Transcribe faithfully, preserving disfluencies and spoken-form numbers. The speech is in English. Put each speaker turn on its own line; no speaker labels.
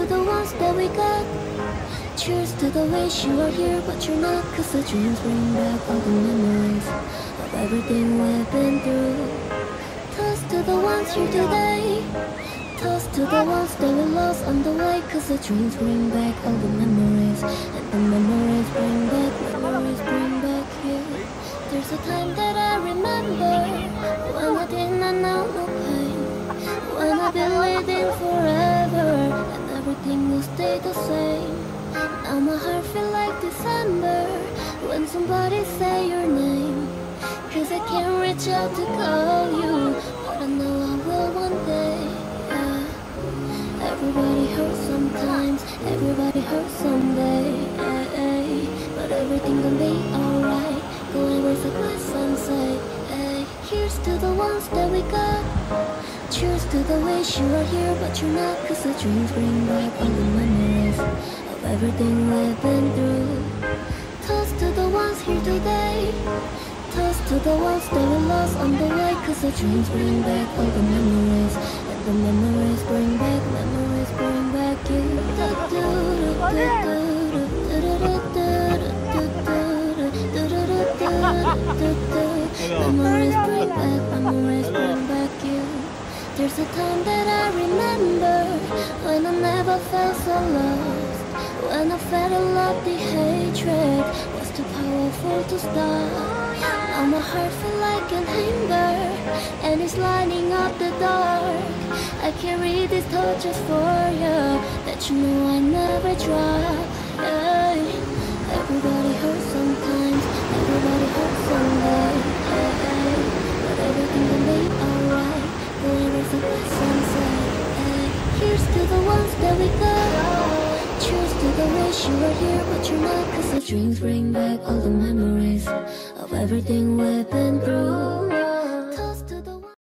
the ones that we got. Cheers to the wish you are here but you're not, cause the dreams bring back all the memories of everything we've been through. Toast to the ones here today. Toast to the ones that we lost on the way, cause the dreams bring back all the memories, and the memories bring back, memories bring back you. There's a time that I remember when I did not know no pain, when I believed in forever and everything will stay the same. Now my heart feel like December when somebody say your name, cause I can't reach out to call you, but I know I will one day. Yeah. Everybody hurts sometimes, everybody hurts someday, yeah. But everything gon' be alright. Go and raise a glass and say, hey, here's to the ones that we got. Cheers to the wish you are here but you're not, cause the dreams bring back all the memories of everything we've been through. Toast to the ones here today. Toast to the ones that we lost on the way, cause the dreams bring back all the memories, and the memories bring back, memories bring back you. Memories bring back, memories bring back you. There's a time that I remember when I never felt so lost, when I felt a love the hatred was too powerful to stop. Now my heart feel like an anger, and it's lighting up the dark. I carry these torches for you, that you know I never drop. Yeah. Everybody hurts sometimes, everybody hurts someday, yeah. But everything will be alright. Go and raise a glass and say, hey, here's to the ones that we got. Cheers to the wish you were here but you're not, cause the dreams bring back all the memories of everything we've been through.